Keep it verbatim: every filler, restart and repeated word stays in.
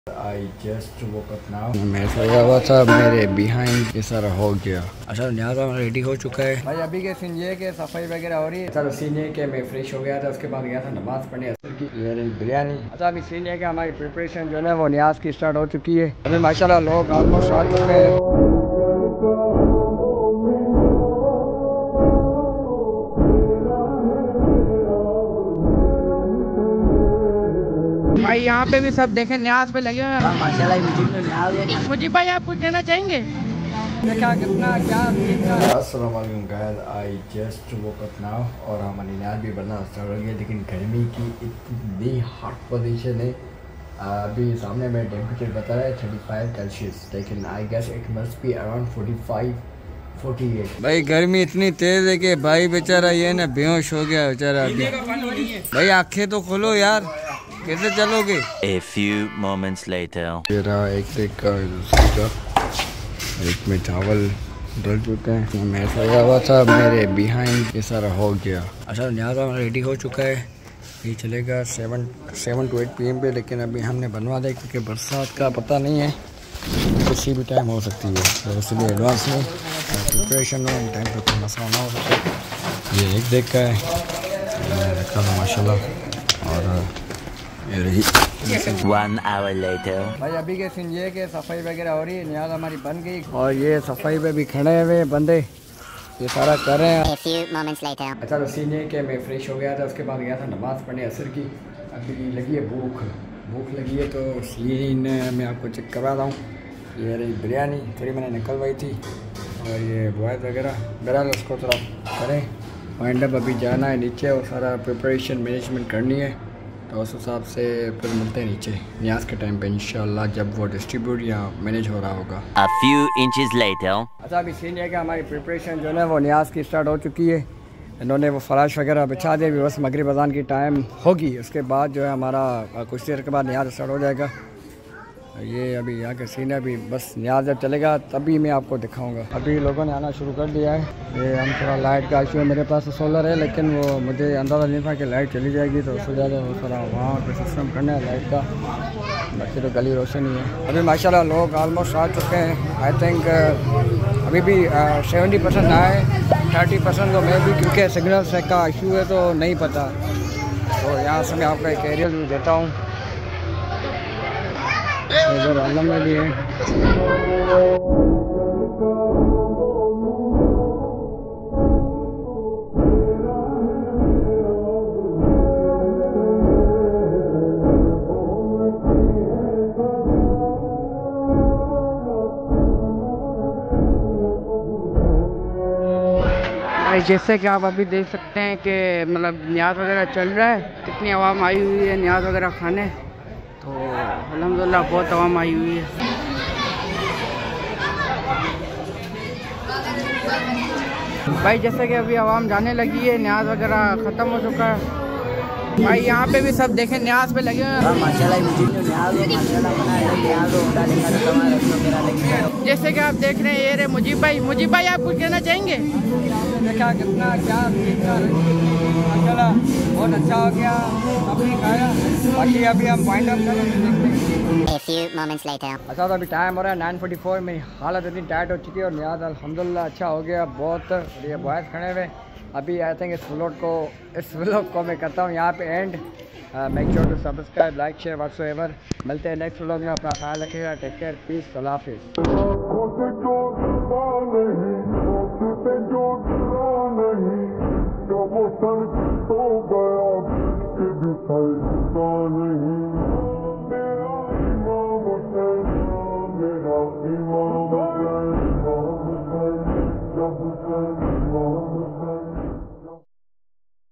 I just woke up now. मैं सोया हुआ था, मेरे बिहाइंड ये सारा हो गया। अच्छा न्याज़ा रेडी हो चुका है भाई। अभी के सीन ये के सफाई वगैरह हो रही है। अच्छा सीन ये के मैं फ्रेश हो गया था, उसके बाद गया था नमाज पढ़ने असर की, ये रही बिरयानी। अच्छा अभी सीन ये के हमारी प्रिपरेशन जो है वो न्याज की स्टार्ट हो चुकी है। अभी माशाल्लाह लोग ऑलमोस्ट आ चुके हैं। भाई यहाँ पे भी सब देखें न्याज पे लगे हुए हैं माशाल्लाह। मुजीब भाई आप कुछ कहना चाहेंगे? देखा कितना क्या अस्सलाम वालेकुम guys, I just woke up now और हमारी नींद भी बनना स्टार्ट हो गई, लेकिन गर्मी की इतनी हॉट पोजीशन है। अभी सामने में टेम्परेचर बता रहा है थर्टी फाइव सेल्सियस, लेकिन I guess it must be around forty five forty eight. भाई गर्मी इतनी तेज है कि भाई बेचारा ये ना बेहोश हो गया बेचारा। अभी भाई आंखें तो खोलो यार, कैसे चलोगे? A few moments later. मेरा एक देख का दूसरी एक में चावल डल चुके हैं। मैं सोया हुआ था, मेरे बिहाइंड ये सारा हो गया। अच्छा न्याज़ा रेडी हो चुका है, ये चलेगा seven seven to eight P M पे, लेकिन अभी हमने बनवा दिया क्योंकि बरसात का पता नहीं है, किसी भी टाइम हो सकती है, तो इसलिए एडवांस में प्रिपरेशन में टाइम पर कोई मसला ना हो सके। ये एक देख का है रखा था माशाल्लाह, और ये रही। One hour later. भाई अभी के सीन ये के सफाई वगैरह हो रही है, न्याज हमारी बन गई और ये सफाई पे भी खड़े हुए बंदे ये सारा कर रहे हैं। A few moments later. अच्छा तो सीन ये कि मैं फ्रेश हो गया था, उसके बाद गया था नमाज़ पढ़ने असर की। अभी लगी है भूख भूख लगी है, तो सीन मैं आपको चेक करवा रहा हूँ। ये रही बिरयानी, थोड़ी मैंने निकलवाई थी, और ये बॉयज़ वगैरह बहरहाल उसको थोड़ा करें। वाइंड अप अभी जाना है नीचे और सारा प्रिपरेशन मैनेजमेंट करनी है, तो उस हिसाब से फिर मिलते हैं नीचे न्याज के टाइम पे इंशाल्लाह, जब वो डिस्ट्रीब्यूट या मैनेज हो रहा होगा। A few inches later. अच्छा अभी सीन है कि हमारी प्रिपरेशन जो है वो न्याज की स्टार्ट हो चुकी है। इन्होंने वो फराश वगैरह बिछा दिए, बस मगरिब अज़ान की टाइम होगी, उसके बाद जो है हमारा कुछ देर के बाद न्याज स्टार्ट हो जाएगा। ये अभी यहाँ के सीन है, अभी बस न्याज जब चलेगा तभी मैं आपको दिखाऊंगा। अभी लोगों ने आना शुरू कर दिया है। ये हम थोड़ा लाइट का इशू है, मेरे पास तो सोलर है, लेकिन वो मुझे अंदाज़ा नहीं था कि लाइट चली जाएगी, तो उससे ज़्यादा वो थोड़ा वहाँ पे सिस्टम करना है लाइट का, बाकी तो गली रोशन ही है। अभी माशाल्लाह लोग ऑलमोस्ट आ चुके हैं। आई थिंक अभी भी सेवेंटी परसेंट आए, थर्टी परसेंट तो मैं भी, क्योंकि सिग्नल से का इशू है तो नहीं पता। तो यहाँ से मैं आपको एक एरियल भी देता हूँ, इधर आलम में भी है। जैसे कि आप अभी देख सकते हैं कि मतलब न्याज वगैरह चल रहा है, कितनी आवाम आई हुई है न्याज वगैरह खाने, तो अल्हम्दुलिल्लाह बहुत आवाम आई हुई है। भाई जैसे कि अभी आवाम जाने लगी है, न्याज वगैरह ख़त्म हो चुका है। भाई यहाँ पे भी सब देखें न्याज पे लगे हुए हैं। जैसे कि आप देख रहे हैं ये रे मुजीब भाई। मुजीब भाई आप कुछ कहना चाहेंगे? देखा कितना क्या माशाल्लाह बहुत अच्छा हो गया, सबने खाया, बाकी अभी हम वाइंड अप करें। A few moments later. अच्छा तो अभी टाइम हो रहा है नाइन फोर्टी फोर, मेरी हालत इतनी टाइट हो चुकी है और न्याज अल्हम्दुलिल्लाह अच्छा हो गया बहुत। ये बॉयज़ खड़े हुए अभी। आई थिंक इस व्लॉग को इस व्लॉग को मैं करता हूँ यहाँ पे end. Make sure to subscribe, like, share whatsoever. मिलते हैं नेक्स्ट व्लॉग में, अपना ख्याल रखिएगा, टेक केयर, पीस, अल्लाह हाफिज़।